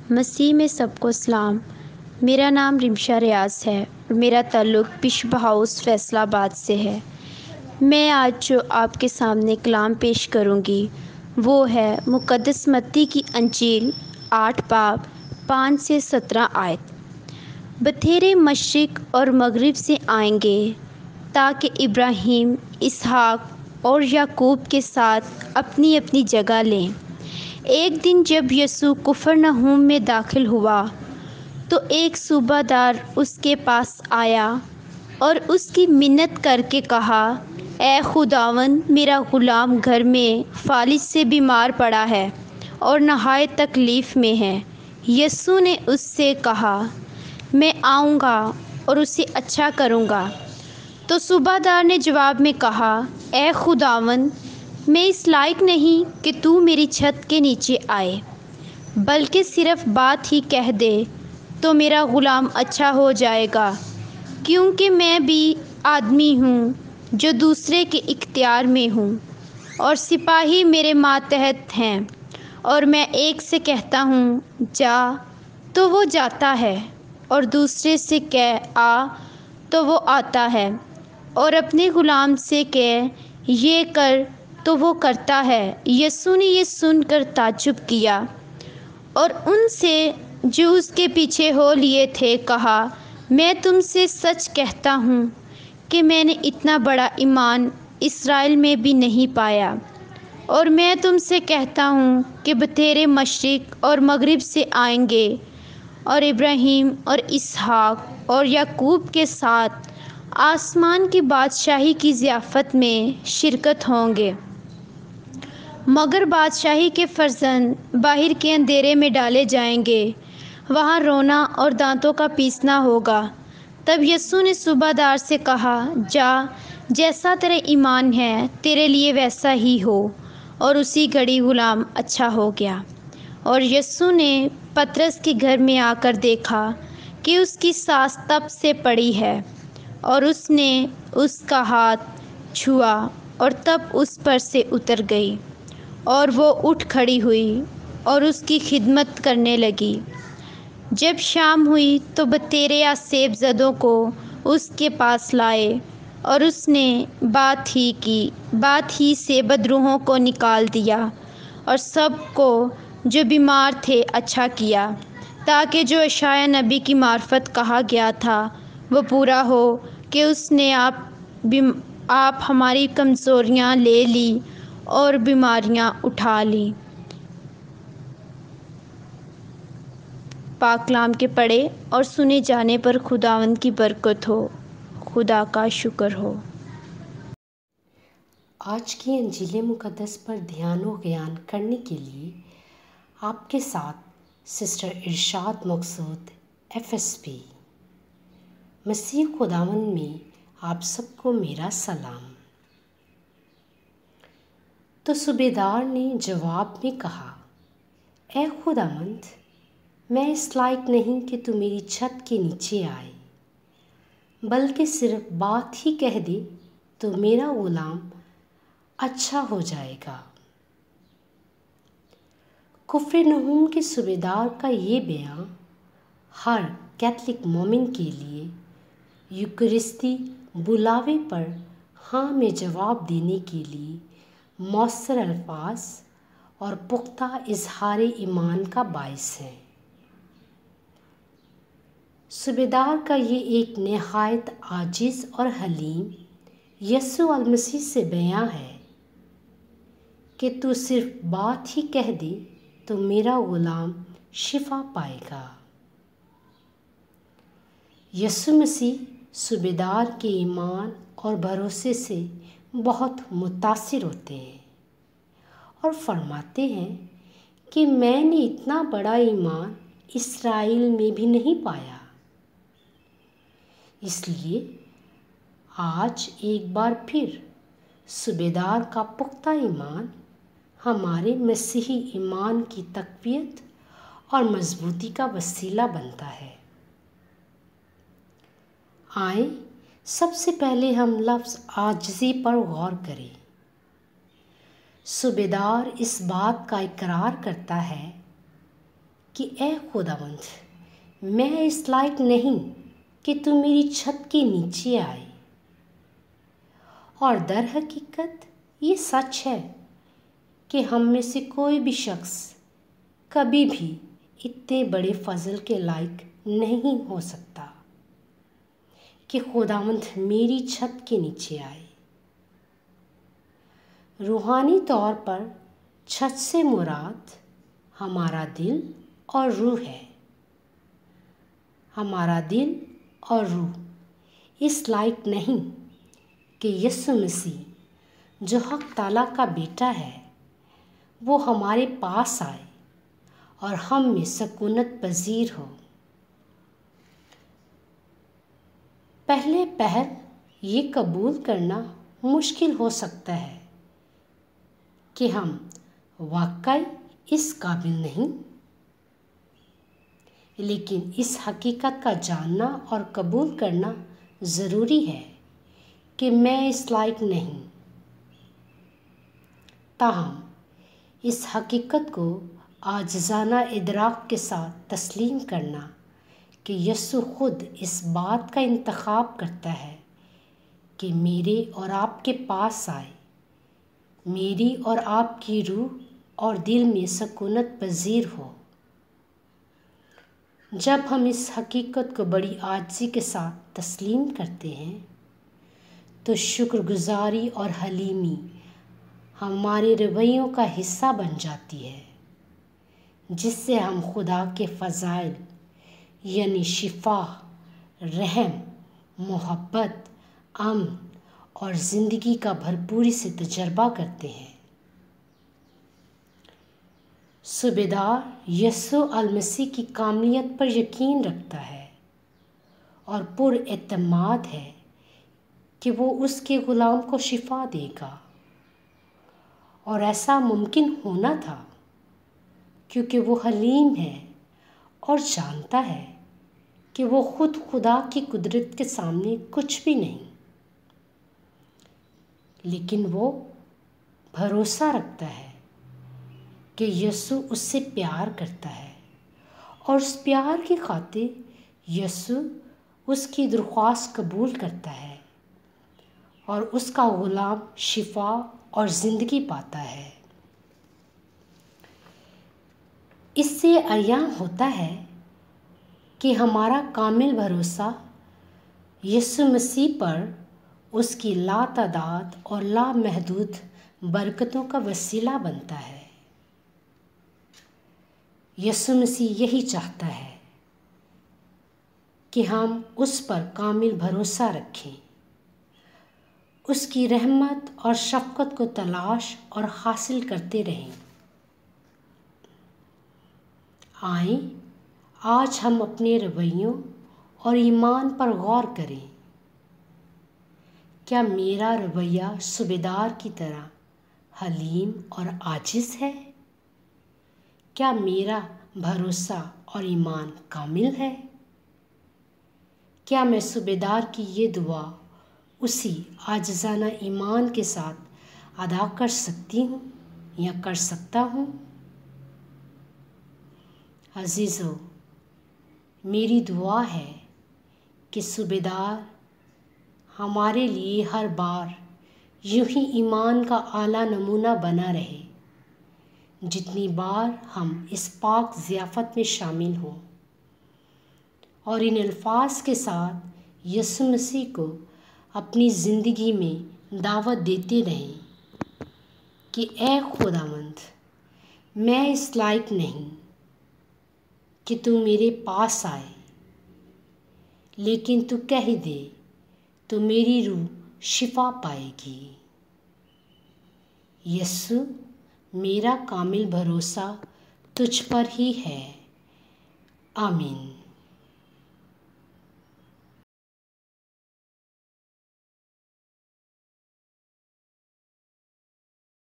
مسیح میں سب کو سلام۔ میرا نام رمشا ریاض ہے اور میرا تعلق بشپ ہاؤس فیصل آباد سے ہے۔ میں آج جو آپ کے سامنے کلام پیش کروں گی وہ ہے مقدس متی کی انجیل 8 باب 5 سے 17 آیت۔ بتھیرے مشرق اور مغرب سے آئیں گے تاکہ ابراہیم، اسحاق اور یعقوب کے ساتھ اپنی اپنی جگہ لیں۔ ایک دن جب یسوع کفرنہوم میں داخل ہوا تو ایک صوبہ دار اس کے پاس آیا اور اس کی منت کر کے کہا، اے خداوند، میرا غلام گھر میں فالج سے بیمار پڑا ہے اور نہایت تکلیف میں ہے۔ یسوع نے اس سے کہا، میں آؤں گا اور اسے اچھا کروں گا۔ تو صوبہ دار نے جواب میں کہا، اے خداوند، میں اس لائق نہیں کہ تو میری چھت کے نیچے آئے، بلکہ صرف بات ہی کہہ دے تو میرا غلام اچھا ہو جائے گا، کیونکہ میں بھی آدمی ہوں جو دوسرے کے اختیار میں ہوں اور سپاہی میرے ماتحت ہیں، اور میں ایک سے کہتا ہوں جا تو وہ جاتا ہے، اور دوسرے سے کہہ آ تو وہ آتا ہے، اور اپنے غلام سے کہہ یہ کر تو وہ کرتا ہے۔ یسوع نے یہ سن کر تعجب کیا اور ان سے جو اس کے پیچھے ہو لیے تھے کہا، میں تم سے سچ کہتا ہوں کہ میں نے اتنا بڑا ایمان اسرائیل میں بھی نہیں پایا۔ اور میں تم سے کہتا ہوں کہ بتھیرے مشرق اور مغرب سے آئیں گے اور ابراہیم اور اسحاق اور یعقوب کے ساتھ آسمان کی بادشاہی کی ضیافت میں شرکت ہوں گے، مگر بادشاہی کے فرزند باہر کے اندھیرے میں ڈالے جائیں گے، وہاں رونا اور دانتوں کا پیسنا ہوگا۔ تب یسوع نے صوبہ دار سے کہا، جا، جیسا تیرا ایمان ہے تیرے لیے ویسا ہی ہو، اور اسی گھڑی غلام اچھا ہو گیا۔ اور یسوع نے پطرس کے گھر میں آ کر دیکھا کہ اس کی سانس تب سے پڑی ہے، اور اس نے اس کا ہاتھ چھوا اور تب اس پر سے اتر گئی، اور وہ اٹھ کھڑی ہوئی اور اس کی خدمت کرنے لگی۔ جب شام ہوئی تو بتھیرے یا سیب زدوں کو اس کے پاس لائے، اور اس نے بات ہی سے بدروحوں کو نکال دیا اور سب کو جو بیمار تھے اچھا کیا، تاکہ جو اشعیاء نبی کی معرفت کہا گیا تھا وہ پورا ہو کہ اس نے آپ ہماری کمزوریاں لے لی اور بیماریاں اٹھا لیں۔ پاک کلام کے پڑھے اور سنے جانے پر خداوند کی برکت ہو، خدا کا شکر ہو۔ آج کی انجیل مقدس پر دھیان و گیان کرنے کے لیے آپ کے ساتھ سسٹر ارشاد مقصود FSP۔ مسیح خداوند میں آپ سب کو میرا سلام۔ تو صوبہ دار نے جواب میں کہا، اے خداوند، میں اس لائق نہیں کہ تو میری چھت کے نیچے آئے، بلکہ صرف بات ہی کہہ دے تو میرا غلام اچھا ہو جائے گا۔ کفرنہوم کے صوبہ دار کا یہ بیان ہر کیتھولک مومن کے لیے یوکرستی بلاوے پر ہاں میں جواب دینے کے لیے مؤثر الفاظ اور پختہ اظہار ایمان کا باعث ہے۔ صوبہ دار کا یہ ایک نہایت عاجز اور حلیم یسوع المسیح سے بیان ہے کہ تو صرف بات ہی کہہ دے تو میرا غلام شفا پائے گا۔ یسوع مسیح صوبہ دار کے ایمان اور بھروسے سے بہت متاثر ہوتے ہیں اور فرماتے ہیں کہ میں نے اتنا بڑا ایمان اسرائیل میں بھی نہیں پایا۔ اس لیے آج ایک بار پھر صوبہ دار کا پختہ ایمان ہمارے مسیحی ایمان کی تقویت اور مضبوطی کا وسیلہ بنتا ہے۔ آئیں سب سے پہلے ہم لفظ عاجزی پر غور کریں۔ صوبہ دار اس بات کا اقرار کرتا ہے کہ اے خداوند میں اس لائق نہیں کہ تو میری چھت کے نیچے آئے، اور در حقیقت یہ سچ ہے کہ ہم میں سے کوئی بھی شخص کبھی بھی اتنے بڑے فضل کے لائق نہیں ہو سکتا کہ خداوند میری چھت کے نیچے آئے۔ روحانی طور پر چھت سے مراد ہمارا دل اور روح ہے۔ ہمارا دل اور روح اس لائق نہیں کہ یسوع مسیح جو حق تعالیٰ کا بیٹا ہے وہ ہمارے پاس آئے اور ہم میں سکونت پذیر ہو۔ پہلے پہل یہ قبول کرنا مشکل ہو سکتا ہے کہ ہم واقعی اس قابل نہیں، لیکن اس حقیقت کا جاننا اور قبول کرنا ضروری ہے کہ میں اس لائق نہیں۔ تاہم اس حقیقت کو عاجزانہ ادراک کے ساتھ تسلیم کرنا کہ یسوع خود اس بات کا انتخاب کرتا ہے کہ میرے اور آپ کے پاس آئے، میری اور آپ کی روح اور دل میں سکونت پذیر ہو۔ جب ہم اس حقیقت کو بڑی عاجزی کے ساتھ تسلیم کرتے ہیں تو شکر گزاری اور حلیمی ہمارے رویوں کا حصہ بن جاتی ہے، جس سے ہم خدا کے فضائل یعنی شفا، رحم، محبت، امن اور زندگی کا بھرپوری سے تجربہ کرتے ہیں۔ صوبیدار یسوع المسیح کی کاملیت پر یقین رکھتا ہے اور پر اعتماد ہے کہ وہ اس کے غلام کو شفا دے گا، اور ایسا ممکن ہونا تھا کیونکہ وہ حلیم ہے اور جانتا ہے کہ وہ خود خدا کی قدرت کے سامنے کچھ بھی نہیں، لیکن وہ بھروسہ رکھتا ہے کہ یسوع اس سے پیار کرتا ہے، اور اس پیار کی خاطر یسوع اس کی درخواست قبول کرتا ہے اور اس کا غلام شفا اور زندگی پاتا ہے۔ اس سے عیاں ہوتا ہے کہ ہمارا کامل بھروسہ یسوع مسیح پر اس کی لاتعداد اور لامحدود برکتوں کا وسیلہ بنتا ہے۔ یسوع مسیح یہی چاہتا ہے کہ ہم اس پر کامل بھروسہ رکھیں، اس کی رحمت اور شفقت کو تلاش اور حاصل کرتے رہیں۔ آئیں آج ہم اپنے رویوں اور ایمان پر غور کریں۔ کیا میرا رویہ صوبیدار کی طرح حلیم اور عاجز ہے؟ کیا میرا بھروسہ اور ایمان کامل ہے؟ کیا میں صوبیدار کی یہ دعا اسی عاجزانہ ایمان کے ساتھ ادا کر سکتی ہوں یا کر سکتا ہوں؟ عزیزو، میری دعا ہے کہ صوبیدار ہمارے لیے ہر بار یوں ہی ایمان کا اعلیٰ نمونہ بنا رہے جتنی بار ہم اس پاک ضیافت میں شامل ہوں، اور ان الفاظ کے ساتھ یسوع مسیح کو اپنی زندگی میں دعوت دیتے رہیں کہ اے خداوند، میں اس لائق نہیں کہ تو میرے پاس آئے، لیکن تو کہہ دے تو میری روح شفا پائے گی۔ یسوع، میرا کامل بھروسہ تجھ پر ہی ہے۔ آمین۔